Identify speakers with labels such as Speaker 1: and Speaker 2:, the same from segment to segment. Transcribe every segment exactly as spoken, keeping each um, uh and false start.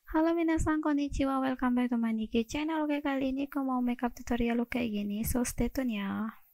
Speaker 1: Halo minasan, konnichiwa, welcome back to my Niki channel. Oke, kali ini aku mau makeup tutorial look kayak gini, so stay tune ya.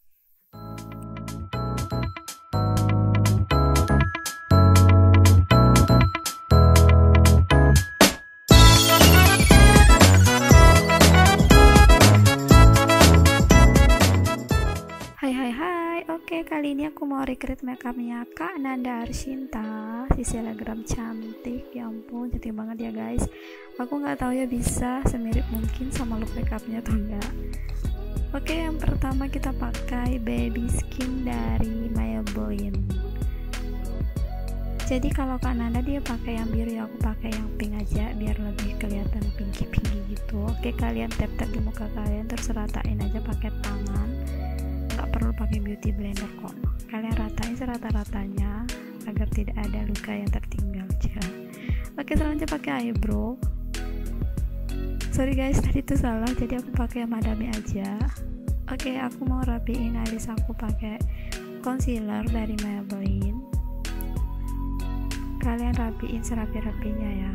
Speaker 1: Hai hai hai, oke kali ini aku mau recreate makeupnya Kak Nanda Arshinta, si selebgram cantik. Ya ampun, cantik banget ya guys. Aku nggak tahu ya bisa semirip mungkin sama look makeupnya atau enggak. Oke, yang pertama kita pakai baby skin dari Maybelline. Jadi kalau Kak Nanda dia pakai yang biru, ya aku pakai yang pink aja biar lebih kelihatan pinky-pinky gitu. Oke, kalian tap-tap di muka kalian terus ratain aja pakai tangan. Nggak perlu pakai beauty blender kok, kalian ratain serata-ratanya agar tidak ada luka yang tertinggal. Oke, selanjutnya pakai eyebrow. Sorry guys, tadi itu salah, jadi aku pakai yang madami aja. Oke, aku mau rapiin alis aku pakai concealer dari Maybelline. Kalian rapiin serapi-rapinya ya.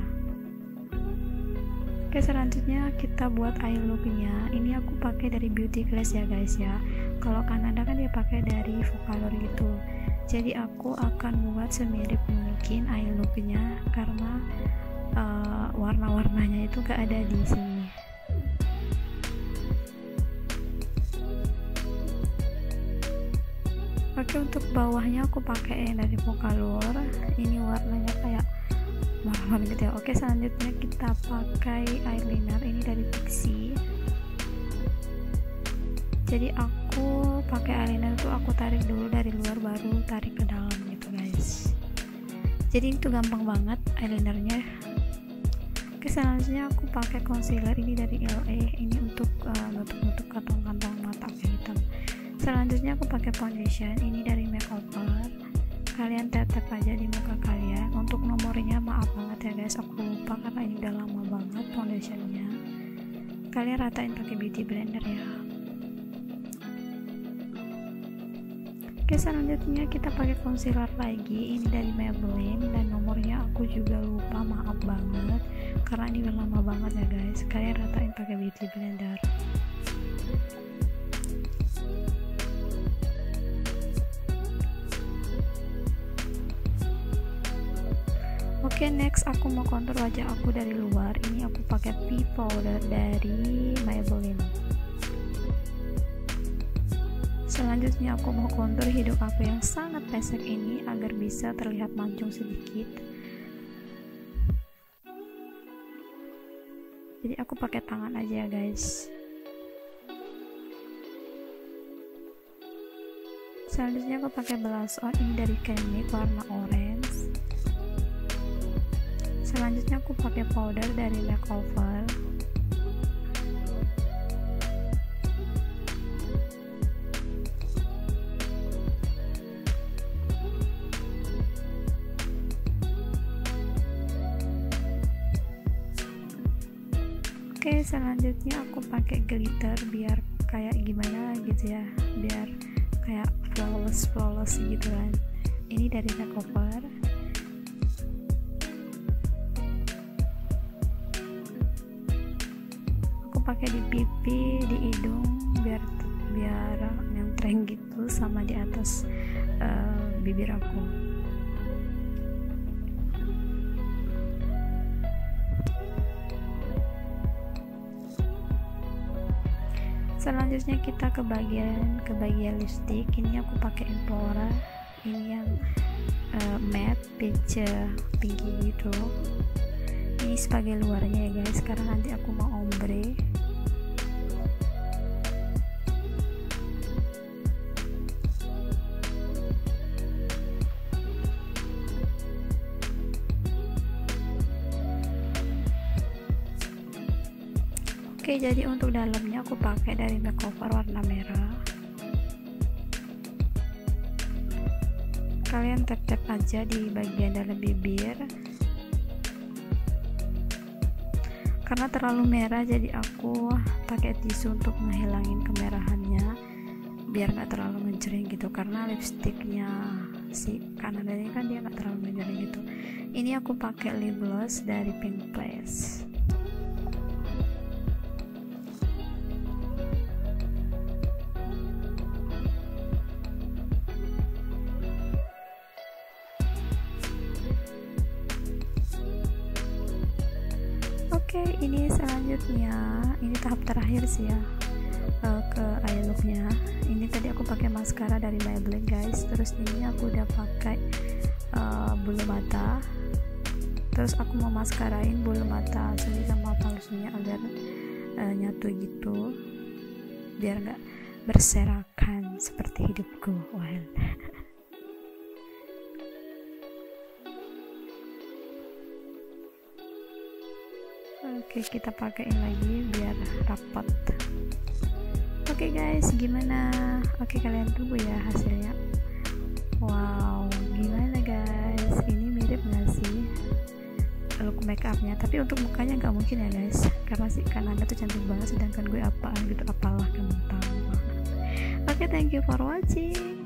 Speaker 1: Oke, selanjutnya kita buat eye looknya. Ini aku pakai dari Beauty Class ya guys ya. Kalau Kanada kan dia pakai dari Vocaloid gitu. Jadi aku akan buat semirip mungkin eye looknya karena uh, warna-warnanya itu gak ada di sini. Oke, untuk bawahnya aku pakai yang dari Vocaloid. Ini warnanya kayak marun gitu ya. Oke, selanjutnya kita pakai eyeliner ini dari Pixi. Jadi aku pakai eyeliner tuh aku tarik dulu dari luar baru tarik ke dalam gitu guys. Jadi itu gampang banget eyelinernya. Oke, selanjutnya aku pakai concealer ini dari L A. Ini untuk uh, nutup-nutup kantong-kantong mata hitam. Selanjutnya aku pakai foundation ini dari Makeover. Kalian tap-tap aja di muka kalian. Untuk nomornya maaf banget ya guys, aku lupa karena ini udah lama banget foundationnya. Kalian ratain pakai beauty blender ya. Oke, selanjutnya kita pakai concealer lagi ini dari Maybelline dan nomornya aku juga lupa, maaf banget karena ini udah lama banget ya guys. Kalian ratain pakai beauty blender. Oke, okay, next aku mau kontur wajah aku dari luar. Ini aku pakai P powder dari Maybelline. Selanjutnya aku mau kontur hidung aku yang sangat pesek ini agar bisa terlihat mancung sedikit. Jadi aku pakai tangan aja ya guys. Selanjutnya aku pakai blush on ini dari Clinique warna orange. Selanjutnya aku pakai powder dari Makeover. Oke, selanjutnya aku pakai glitter biar kayak gimana gitu ya, biar kayak flawless flawless gitu kan. Ini dari Makeover. Pakai di pipi, di hidung biar biar nyentreng gitu sama di atas uh, bibir aku. Selanjutnya kita ke bagian ke bagian lipstick. Ini aku pakai Emplora. Ini yang uh, matte peach pinky gitu. Ini sebagai luarnya ya guys, karena nanti aku mau ombre. Oke, jadi untuk dalamnya aku pakai dari Makeover warna merah. Kalian tap-tap aja di bagian dalam bibir. Karena terlalu merah jadi aku pakai tisu untuk menghilangin kemerahannya biar nggak terlalu mencering gitu, karena lipstiknya si Kanada ini kan dia nggak terlalu menonjol gitu. Ini aku pakai lip gloss dari Pink Place. Oke, ini selanjutnya, ini tahap terakhir sih ya, uh, ke eye looknya. Ini tadi aku pakai maskara dari Maybelline guys, terus ini aku udah pakai uh, bulu mata, terus aku mau maskarain bulu mata asli sama palsunya agar uh, nyatu gitu, biar nggak berserakan seperti hidupku. Well. Oke, kita pakaiin lagi biar rapat. Oke guys, gimana? Oke, kalian tunggu ya hasilnya. Wow, gimana guys? Ini mirip gak sih look make upnya? Tapi untuk mukanya nggak mungkin ya guys, karena si Kanada tuh cantik banget, sedangkan gue apaan gitu, apalah kentang. Oke, thank you for watching.